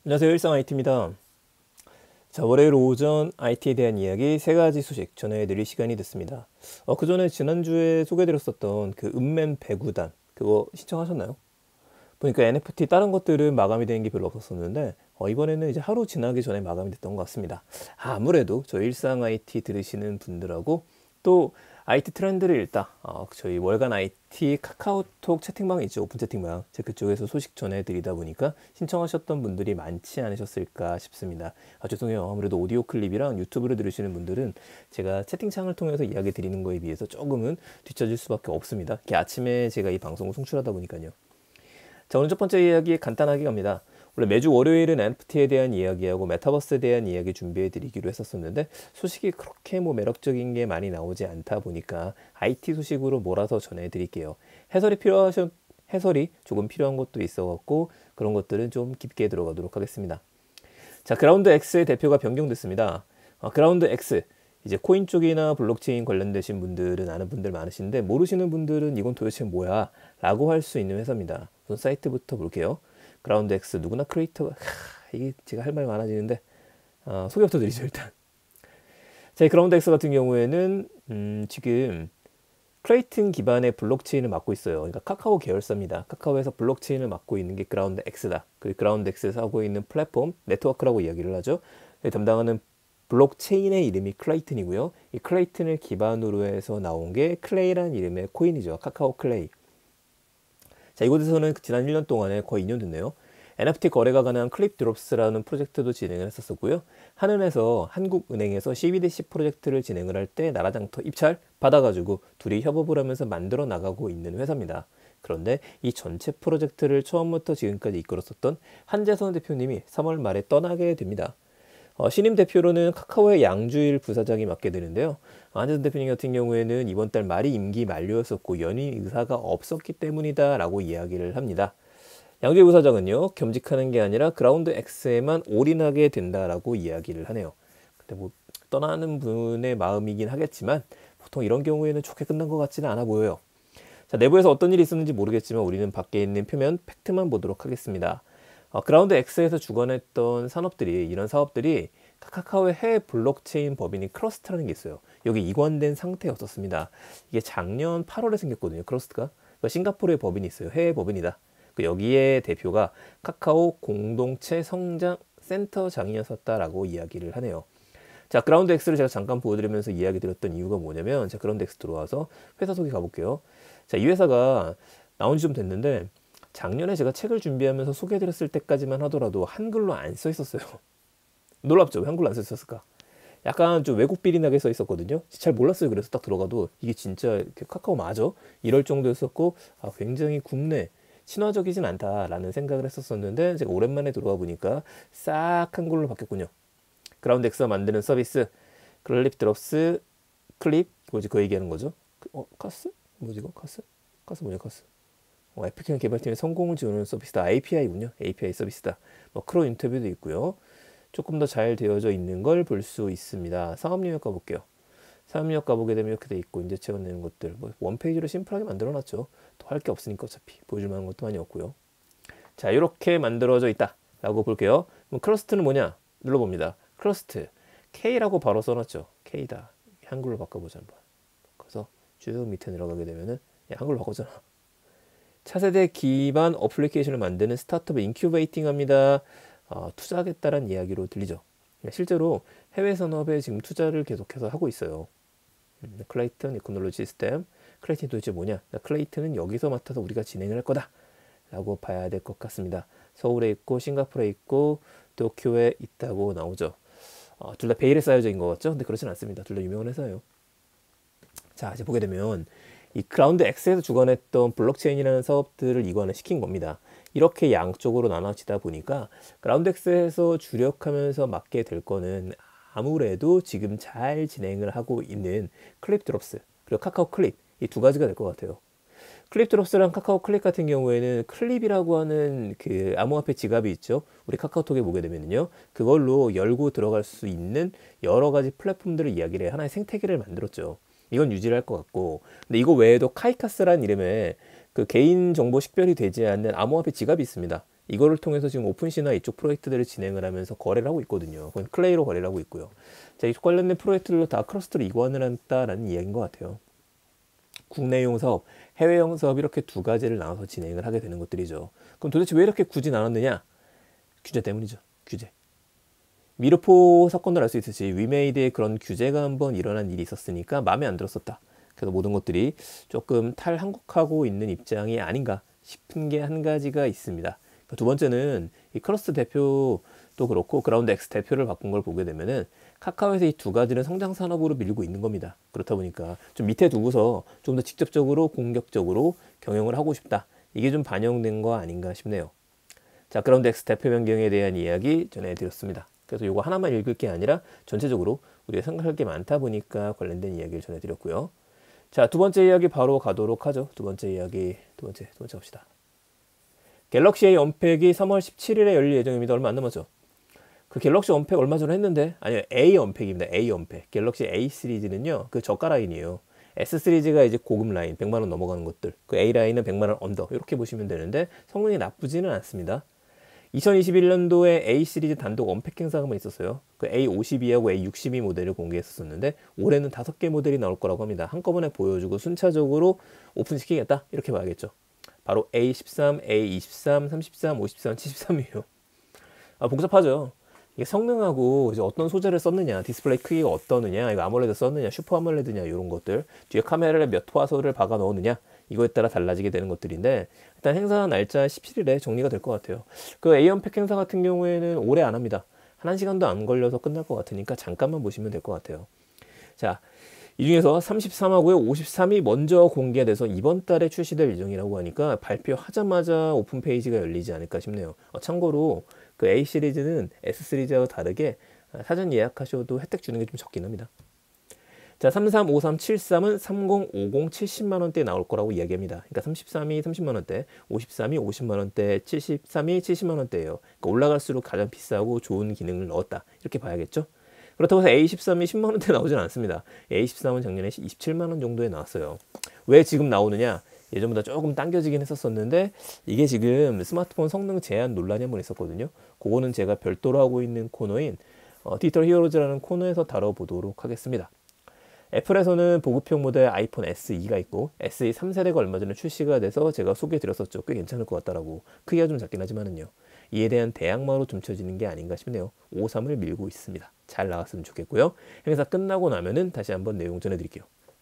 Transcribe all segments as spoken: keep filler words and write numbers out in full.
안녕하세요. 일상 아이티입니다. 자, 월요일 오전 아이티에 대한 이야기 세 가지 소식 전해드릴 시간이 됐습니다. 어, 그 전에 지난주에 소개드렸었던 그 음맨 배구단 그거 신청하셨나요? 보니까 엔에프티 다른 것들은 마감이 된 게 별로 없었었는데 어, 이번에는 이제 하루 지나기 전에 마감이 됐던 것 같습니다. 아, 아무래도 저희 일상 아이티 들으시는 분들하고 또 아이티 트렌드를 읽다 어, 저희 월간 아이티 카카오톡 채팅방이 있죠. 오픈 채팅방. 제가 그쪽에서 소식 전해드리다 보니까 신청하셨던 분들이 많지 않으셨을까 싶습니다. 아, 죄송해요. 아무래도 오디오 클립이랑 유튜브를 들으시는 분들은 제가 채팅창을 통해서 이야기 드리는 거에 비해서 조금은 뒤처질 수밖에 없습니다. 이렇게 아침에 제가 이 방송을 송출하다 보니까요. 자, 오늘 첫 번째 이야기 간단하게 갑니다. 원래 매주 월요일은 엔에프티에 대한 이야기하고 메타버스에 대한 이야기 준비해 드리기로 했었었는데 소식이 그렇게 뭐 매력적인 게 많이 나오지 않다 보니까 아이티 소식으로 몰아서 전해 드릴게요. 해설이 필요하셔 해설이 조금 필요한 것도 있어 갖고 그런 것들은 좀 깊게 들어가도록 하겠습니다. 자, 그라운드 X의 대표가 변경됐습니다. 어, 그라운드 X 이제 코인 쪽이나 블록체인 관련되신 분들은 아는 분들 많으신데 모르시는 분들은 이건 도대체 뭐야 라고 할 수 있는 회사입니다. 우선 사이트부터 볼게요. 그라운드 X 누구나 크리에이터가 하, 이게 제가 할 말이 많아지는데 어, 소개부터 드리죠 일단. 자, 이 그라운드 X 같은 경우에는 음, 지금 크레이튼 기반의 블록체인을 맡고 있어요. 그러니까 카카오 계열사입니다. 카카오에서 블록체인을 맡고 있는 게 그라운드 X다. 그 그라운드 X에서 하고 있는 플랫폼 네트워크라고 이야기를 하죠. 담당하는 블록체인의 이름이 클레이튼이고요. 이 클레이튼을 기반으로 해서 나온 게 클레이라는 이름의 코인이죠. 카카오 클레이. 자, 이곳에서는 지난 일 년 동안에 거의 이 년 됐네요. 엔에프티 거래가 가능한 클립드롭스라는 프로젝트도 진행을 했었고요. 한은에서 한국은행에서 씨비디씨 프로젝트를 진행을 할 때 나라장터 입찰 받아가지고 둘이 협업을 하면서 만들어 나가고 있는 회사입니다. 그런데 이 전체 프로젝트를 처음부터 지금까지 이끌었었던 한재선 대표님이 삼월 말에 떠나게 됩니다. 어, 신임 대표로는 카카오의 양주일 부사장이 맡게 되는데요. 한재선 대표님 같은 경우에는 이번 달 말이 임기 만료였었고 연임 의사가 없었기 때문이다 라고 이야기를 합니다. 양주일 부사장은요, 겸직하는 게 아니라 그라운드 X에만 올인하게 된다라고 이야기를 하네요. 근데 뭐 떠나는 분의 마음이긴 하겠지만 보통 이런 경우에는 좋게 끝난 것 같지는 않아 보여요. 자, 내부에서 어떤 일이 있었는지 모르겠지만 우리는 밖에 있는 표면 팩트만 보도록 하겠습니다. 어, 그라운드 X에서 주관했던 산업들이 이런 사업들이 카카오의 해외 블록체인 법인인 크러스트라는 게 있어요. 여기 이관된 상태였었습니다. 이게 작년 팔월에 생겼거든요. 크러스트가. 그러니까 싱가포르의 법인이 있어요. 해외 법인이다. 여기에 대표가 카카오 공동체 성장 센터장이었었다라고 이야기를 하네요. 자, 그라운드 X를 제가 잠깐 보여드리면서 이야기 드렸던 이유가 뭐냐면, 자, 그라운드 X 들어와서 회사 소개 가볼게요. 자, 이 회사가 나온 지 좀 됐는데 작년에 제가 책을 준비하면서 소개해드렸을 때까지만 하더라도 한글로 안 써 있었어요. 놀랍죠? 왜 한글로 안 써 있었을까? 약간 좀 외국 비리 나게 써 있었거든요. 잘 몰랐어요. 그래서 딱 들어가도 이게 진짜 카카오 맞아? 이럴 정도였었고, 아, 굉장히 국내 친화적이진 않다라는 생각을 했었었는데 제가 오랜만에 들어와 보니까 싹 한글로 바뀌었군요. 그라운드 X가 만드는 서비스 클립 드롭스 클립 뭐지 그 얘기하는 거죠. 어 카스? 뭐지 이거 카스? 카스 뭐냐 카스? 어, 에피케이 개발팀의 성공을 지원하는 서비스다. 에이피아이군요. 에이피아이 서비스다. 뭐 크로 인터뷰도 있고요. 조금 더 잘 되어져 있는 걸 볼 수 있습니다. 사업용역 가볼게요. 사업력 가보게 되면 이렇게 돼 있고 이제 채워내는 것들 뭐 원페이지로 심플하게 만들어놨죠. 또 할 게 없으니까 어차피 보여줄 만한 것도 많이 없고요. 자, 이렇게 만들어져 있다 라고 볼게요. 그럼 크러스트는 뭐냐 눌러봅니다. 크러스트 K라고 바로 써놨죠. K다. 한글로 바꿔보자 한번. 그래서 쭉 밑에 내려가게 되면은 야, 한글로 바꿔잖아. 차세대 기반 어플리케이션을 만드는 스타트업 인큐베이팅 합니다. 어, 투자하겠다는 이야기로 들리죠. 실제로 해외 산업에 지금 투자를 계속해서 하고 있어요. 클레이튼 이코놀로지 시스템. 클레이튼이 도대체 뭐냐? 클레이튼은 여기서 맡아서 우리가 진행을 할 거다 라고 봐야 될 것 같습니다. 서울에 있고 싱가포르에 있고 도쿄에 있다고 나오죠. 어, 둘 다 베일에 쌓여져 있는 것 같죠? 근데 그렇진 않습니다. 둘 다 유명한 회사예요. 자, 이제 보게 되면 이 그라운드 X에서 주관했던 블록체인이라는 사업들을 이관을 시킨 겁니다. 이렇게 양쪽으로 나눠지다 보니까 그라운드 X에서 주력하면서 맡게 될 거는 아무래도 지금 잘 진행을 하고 있는 클립 드롭스 그리고 카카오 클립 이 두 가지가 될 것 같아요. 클립 드롭스랑 카카오 클립 같은 경우에는 클립이라고 하는 그 암호화폐 지갑이 있죠. 우리 카카오톡에 보게 되면요, 그걸로 열고 들어갈 수 있는 여러 가지 플랫폼들을 이야기를 해 하나의 생태계를 만들었죠. 이건 유지를 할 것 같고, 근데 이거 외에도 카이카스라는 이름의 그 개인정보 식별이 되지 않는 암호화폐 지갑이 있습니다. 이거를 통해서 지금 오픈시나 이쪽 프로젝트들을 진행을 하면서 거래를 하고 있거든요. 그건 클레이로 거래를 하고 있고요. 자, 이 관련된 프로젝트들로 다 크러스트를 이관을 한다라는 이야기인 것 같아요. 국내용 사업, 해외용 사업 이렇게 두 가지를 나눠서 진행을 하게 되는 것들이죠. 그럼 도대체 왜 이렇게 굳이 나눴느냐? 규제 때문이죠. 규제. 미르포 사건도 알 수 있듯이 위메이드의 그런 규제가 한번 일어난 일이 있었으니까 마음에 안 들었었다. 그래서 모든 것들이 조금 탈한국하고 있는 입장이 아닌가 싶은 게 한 가지가 있습니다. 두 번째는 이 크러스트 대표도 그렇고 그라운드X 대표를 바꾼 걸 보게 되면은 카카오에서 이 두 가지는 성장 산업으로 밀고 있는 겁니다. 그렇다 보니까 좀 밑에 두고서 좀 더 직접적으로 공격적으로 경영을 하고 싶다. 이게 좀 반영된 거 아닌가 싶네요. 자, 그라운드X 대표 변경에 대한 이야기 전해드렸습니다. 그래서 이거 하나만 읽을 게 아니라 전체적으로 우리가 생각할 게 많다 보니까 관련된 이야기를 전해드렸고요. 자, 두 번째 이야기 바로 가도록 하죠. 두 번째 이야기, 두 번째, 두 번째 갑시다. 갤럭시 A 언팩이 삼월 십칠일에 열릴 예정입니다. 얼마 안 남았죠. 그 갤럭시 언팩 얼마 전에 했는데, 아니요, A 언팩입니다. A 언팩. 갤럭시 A 시리즈는요, 그 저가 라인이에요. S 시리즈가 이제 고급 라인, 백만 원 넘어가는 것들. 그 A 라인은 백만 원 언더. 이렇게 보시면 되는데, 성능이 나쁘지는 않습니다. 이천이십일년도에 A 시리즈 단독 언팩 행사가 한번 있었어요. 그 A 오십이하고 A 육십이 모델을 공개했었는데 올해는 다섯 개 모델이 나올 거라고 합니다. 한꺼번에 보여주고 순차적으로 오픈시키겠다 이렇게 봐야겠죠. 바로 A 십삼, A 이십삼, 삼십삼, 오십삼, 칠십삼이에요. 아, 복잡하죠. 이게 성능하고 이제 어떤 소재를 썼느냐, 디스플레이 크기가 어떠느냐, 이거 아몰레드 썼느냐, 슈퍼 아몰레드냐 이런 것들, 뒤에 카메라를 몇 화소를 박아 넣었느냐 이거에 따라 달라지게 되는 것들인데 일단 행사 날짜 십칠일에 정리가 될 것 같아요. 그 A 언팩 행사 같은 경우에는 오래 안 합니다. 한 시간도 안 걸려서 끝날 것 같으니까 잠깐만 보시면 될 것 같아요. 자, 이 중에서 삼십삼하고요 오십삼이 먼저 공개돼서 이번 달에 출시될 예정이라고 하니까 발표하자마자 오픈 페이지가 열리지 않을까 싶네요. 어, 참고로 그 A 시리즈는 S 시리즈와 다르게 사전 예약하셔도 혜택 주는 게 좀 적긴 합니다. 자, 삼십삼, 오십삼, 칠십삼은 삼십, 오십, 칠십만 원대에 나올 거라고 이야기합니다. 그러니까 삼십삼이 삼십만 원대, 오십삼이 오십만 원대, 칠십삼이 칠십만 원대예요. 그러니까 올라갈수록 가장 비싸고 좋은 기능을 넣었다. 이렇게 봐야겠죠? 그렇다고 해서 A 십삼이 십만 원대 나오진 않습니다. A 십삼은 작년에 이십칠만 원 정도에 나왔어요. 왜 지금 나오느냐? 예전보다 조금 당겨지긴 했었었는데 이게 지금 스마트폰 성능 제한 논란이 한번 있었거든요. 그거는 제가 별도로 하고 있는 코너인 어, 디지털 히어로즈라는 코너에서 다뤄보도록 하겠습니다. 애플에서는 보급형 모델 아이폰 에스이가 있고 에스이 삼 세대가 얼마 전에 출시가 돼서 제가 소개해드렸었죠. 꽤 괜찮을 것 같다라고. 크기가 좀 작긴 하지만은요. 이에 대한 대항마로 점쳐지는 게 아닌가 싶네요. 오십삼을 밀고 있습니다. 잘 나왔으면 좋겠고요. 행사 끝나고 나면은 다시 한번 내용 전해드릴게요.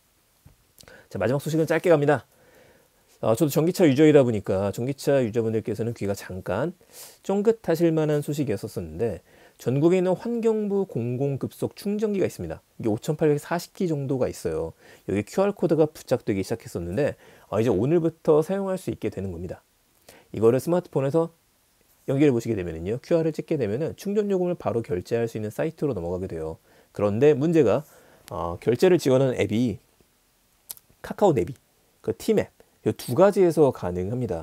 자, 마지막 소식은 짧게 갑니다. 어, 저도 전기차 유저이다 보니까 전기차 유저분들께서는 귀가 잠깐 쫑긋하실 만한 소식이었었는데 전국에 있는 환경부 공공급속 충전기가 있습니다. 이게 오천팔백사십 기 정도가 있어요. 여기 큐알코드가 부착되기 시작했었는데 아, 이제 오늘부터 사용할 수 있게 되는 겁니다. 이거를 스마트폰에서 연결해 보시게 되면요, 큐알을 찍게 되면은 충전 요금을 바로 결제할 수 있는 사이트로 넘어가게 돼요. 그런데 문제가 어, 결제를 지원하는 앱이 카카오 내비, 그 티맵 이 두 가지에서 가능합니다.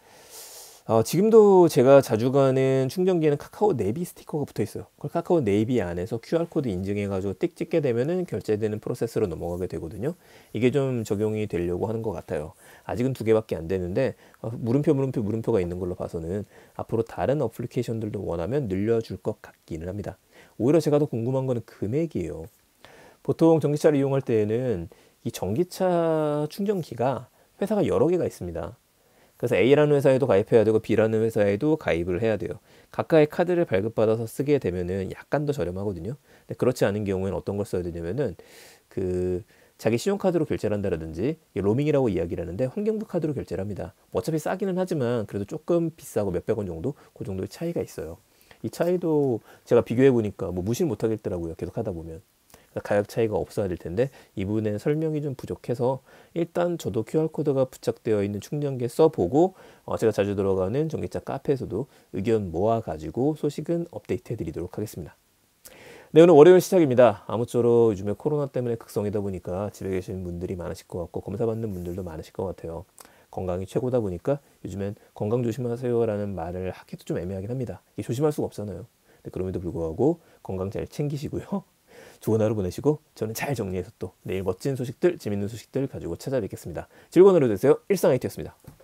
어, 지금도 제가 자주 가는 충전기에는 카카오 내비 스티커가 붙어 있어요. 그걸 카카오 내비 안에서 큐알코드 인증해가지고 띡 찍게 되면은 결제되는 프로세스로 넘어가게 되거든요. 이게 좀 적용이 되려고 하는 것 같아요. 아직은 두 개밖에 안 되는데 어, 물음표 물음표 물음표가 있는 걸로 봐서는 앞으로 다른 어플리케이션들도 원하면 늘려줄 것 같기는 합니다. 오히려 제가 더 궁금한 거는 금액이에요. 보통 전기차를 이용할 때에는 이 전기차 충전기가 회사가 여러 개가 있습니다. 그래서 A라는 회사에도 가입해야 되고 B라는 회사에도 가입을 해야 돼요. 각각의 카드를 발급받아서 쓰게 되면은 약간 더 저렴하거든요. 근데 그렇지 않은 경우에는 어떤 걸 써야 되냐면은 그 자기 신용카드로 결제를 한다든지 로밍이라고 이야기를 하는데 환경부 카드로 결제를 합니다. 어차피 싸기는 하지만 그래도 조금 비싸고 몇백 원 정도 그 정도의 차이가 있어요. 이 차이도 제가 비교해 보니까 뭐 무시를 못 하겠더라고요. 계속 하다 보면. 가격 차이가 없어야 될 텐데 이 부분에 설명이 좀 부족해서 일단 저도 큐알코드가 부착되어 있는 충전기에 써보고 어 제가 자주 들어가는 전기차 카페에서도 의견 모아가지고 소식은 업데이트 해드리도록 하겠습니다. 네, 오늘 월요일 시작입니다. 아무쪼록 요즘에 코로나 때문에 극성이다 보니까 집에 계시는 분들이 많으실 것 같고 검사받는 분들도 많으실 것 같아요. 건강이 최고다 보니까 요즘엔 건강 조심하세요 라는 말을 하기도 좀 애매하긴 합니다. 이게 조심할 수가 없잖아요. 근데 그럼에도 불구하고 건강 잘 챙기시고요. 좋은 하루 보내시고 저는 잘 정리해서 또 내일 멋진 소식들, 재밌는 소식들 가지고 찾아뵙겠습니다. 즐거운 하루 되세요. 일상 아이티였습니다.